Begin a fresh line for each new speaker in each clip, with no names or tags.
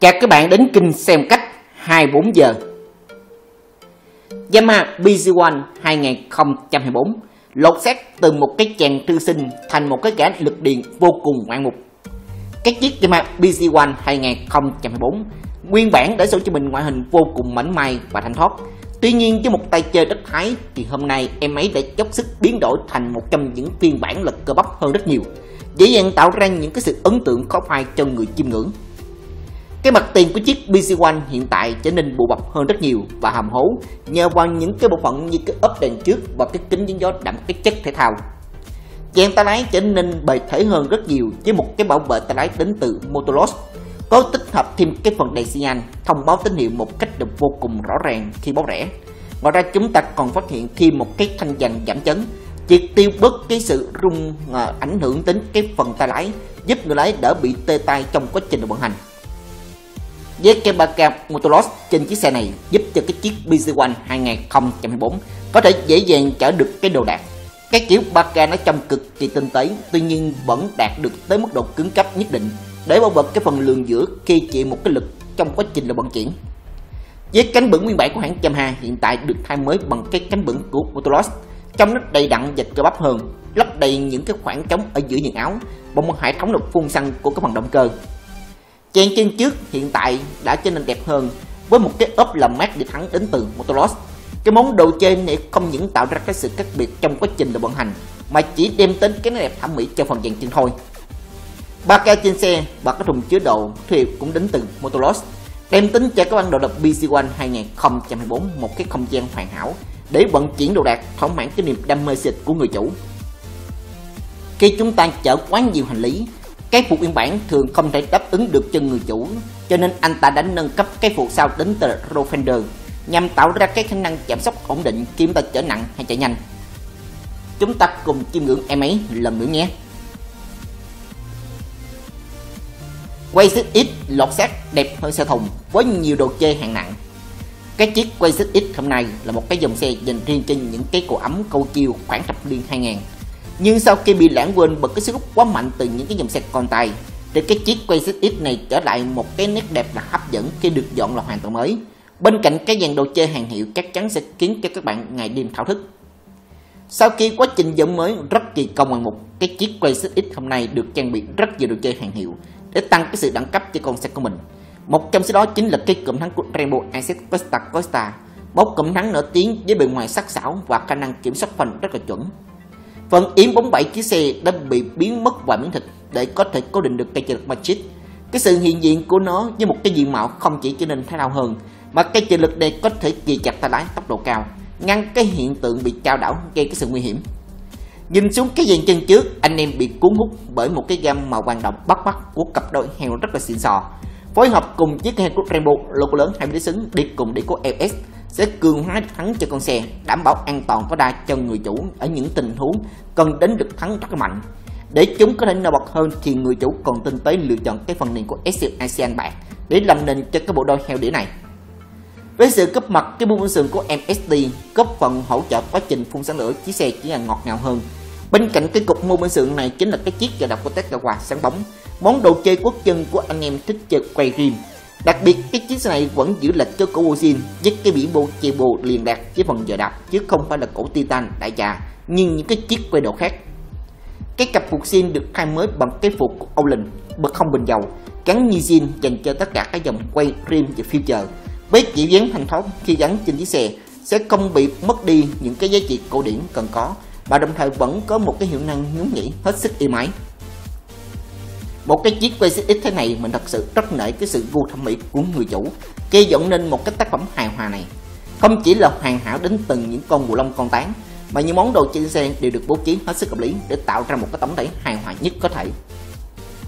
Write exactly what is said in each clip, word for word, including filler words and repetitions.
Chào các bạn đến kênh xem cách hai mươi bốn giờ. Yamaha bê xê một hai không hai bốn lột xác từ một cái chàng thư sinh thành một cái gã lực điện vô cùng ngoạn mục. Các chiếc Yamaha bê xê một hai không hai bốn nguyên bản đã sở cho mình ngoại hình vô cùng mảnh mai và thanh thoát. Tuy nhiên với một tay chơi đất Thái thì hôm nay em ấy đã dốc sức biến đổi thành một trong những phiên bản lực cơ bắp hơn rất nhiều, dễ dàng tạo ra những cái sự ấn tượng khó phai cho người chiêm ngưỡng. Cái mặt tiền của chiếc bê xê một hiện tại trở nên bù bập hơn rất nhiều và hầm hố nhờ vào những cái bộ phận như cái ốp đèn trước và cái kính chắn gió đậm cái chất thể thao. Dàn tay lái trở nên bề thể hơn rất nhiều với một cái bảo vệ tay lái đến từ Motorola, có tích hợp thêm cái phần đèn xi nhan thông báo tín hiệu một cách được vô cùng rõ ràng khi bó rẽ. Ngoài ra chúng ta còn phát hiện thêm một cái thanh dàn giảm chấn, triệt tiêu bớt cái sự rung à, ảnh hưởng đến cái phần tay lái, giúp người lái đỡ bị tê tay trong quá trình vận hành. Với cái ba ca Motorola trên chiếc xe này giúp cho cái chiếc bê xê một hai không hai bốn có thể dễ dàng chở được cái đồ đạc. Cái kiểu ba ca nó trông cực kỳ tinh tế, tuy nhiên vẫn đạt được tới mức độ cứng cấp nhất định để bảo vệ cái phần lường giữa khi chịu một cái lực trong quá trình là vận chuyển. Với cánh bửng nguyên bản của hãng Yamaha hiện tại được thay mới bằng cái cánh bửng của Motorola, trong nó đầy đặn và cơ bắp hơn, lắp đầy những cái khoảng trống ở giữa những áo bằng một hệ thống lực phun xăng của cái phần động cơ. Chèn chân trước hiện tại đã trở nên đẹp hơn với một cái ốp làm mát để thắng đến từ Motorola. Cái món đồ chơi này không những tạo ra cái sự khác biệt trong quá trình là vận hành mà chỉ đem đến cái nét đẹp thẩm mỹ cho phần dàn chân thôi. Ba ca trên xe và cái thùng chứa đồ thuê cũng đến từ Motorola, đem tính cho các bản đồ đập bê xê một hai không hai bốn một cái không gian hoàn hảo để vận chuyển đồ đạc thỏa mãn cái niềm đam mê xịt của người chủ. Khi chúng ta chở quá nhiều hành lý, cái phụ nguyên bản thường không thể đáp ứng được cho người chủ, cho nên anh ta đã nâng cấp cái phụ sau đến từ Roadfender nhằm tạo ra cái khả năng giảm sóc ổn định khi chúng ta chở nặng hay chạy nhanh. Chúng ta cùng chiêm ngưỡng em ấy lần nữa nhé. Quasar X lột xác đẹp hơn xe thùng với nhiều đồ chơi hạng nặng. Cái chiếc Quasar X hôm nay là một cái dòng xe dành riêng cho những cái cổ ấm câu chiêu khoảng thập niên hai nghìn. Nhưng sau khi bị lãng quên bởi cái sức hút quá mạnh từ những cái dòng xe con tay, thì cái chiếc Quasar X này trở lại một cái nét đẹp là hấp dẫn khi được dọn là hoàn toàn mới. Bên cạnh cái dàn đồ chơi hàng hiệu chắc chắn sẽ khiến cho các bạn ngày đêm thao thức. Sau khi quá trình dọn mới rất kỳ công ngoạn mục, cái chiếc Quasar X hôm nay được trang bị rất nhiều đồ chơi hàng hiệu để tăng cái sự đẳng cấp cho con xe của mình. Một trong số đó chính là cái cụm thắng của Rainbow Access Costa Costa, một cụm thắng nổi tiếng với bề ngoài sắc sảo và khả năng kiểm soát phanh rất là chuẩn. Phần yếm bốn bảy chiếc xe đã bị biến mất vài miếng thịt để có thể cố định được cây trợ lực Magic. Cái sự hiện diện của nó với một cái diện mạo không chỉ trở nên thái lao hơn, mà cây trợ lực này có thể kì chặt tay lái tốc độ cao, ngăn cái hiện tượng bị chao đảo gây cái sự nguy hiểm. Nhìn xuống cái dàn chân trước, anh em bị cuốn hút bởi một cái gam màu vàng đồng bắt mắt của cặp đôi heo rất là xịn sò, phối hợp cùng chiếc heo của Rainbow logo lớn hai mươi xứng đi cùng đĩa của lờ ét sẽ cường hóa thắng cho con xe, đảm bảo an toàn tối đa cho người chủ ở những tình huống cần đến lực thắng rất là mạnh. Để chúng có thể nổi bật hơn thì người chủ còn tinh tế lựa chọn cái phần nền của ét xê ASEAN bạc để làm nền cho cái bộ đôi heo đĩa này. Với sự cấp mặt cái buông sườn của em ét đê góp phần hỗ trợ quá trình phun sáng lửa, chiếc xe chỉ là ngọt ngào hơn. Bên cạnh cái cục mô bên sườn này chính là cái chiếc trợ độc của Tesla quạt sáng bóng, món đồ chơi quốc dân của anh em thích chơi quay rim. Đặc biệt cái chiếc xe này vẫn giữ lệch cơ cổ Wozin với cái bỉ bô chè bồ liền đạt với phần giờ đạp chứ không phải là cổ Titan đại trà nhưng những cái chiếc quay đầu khác. Cái cặp phục zin được thay mới bằng cái phục của Olin bậc không bình dầu, gắn như zin dành cho tất cả các dòng quay rim và future. Với kiểu dáng thanh thoát khi gắn trên chiếc xe sẽ không bị mất đi những cái giá trị cổ điển cần có, mà đồng thời vẫn có một cái hiệu năng nhún nhảy hết sức êm ái. Một cái chiếc Quasar X thế này mình thật sự rất nể cái sự gu thẩm mỹ của người chủ, gây dựng nên một cái tác phẩm hài hòa này. Không chỉ là hoàn hảo đến từng những con bù lông con tán, mà những món đồ trên xe đều được bố trí hết sức hợp lý để tạo ra một cái tổng thể hài hòa nhất có thể.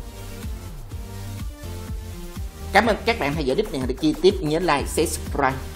Cảm ơn các bạn theo dõi clip này, hãy chi tiết nhớ like, share, subscribe.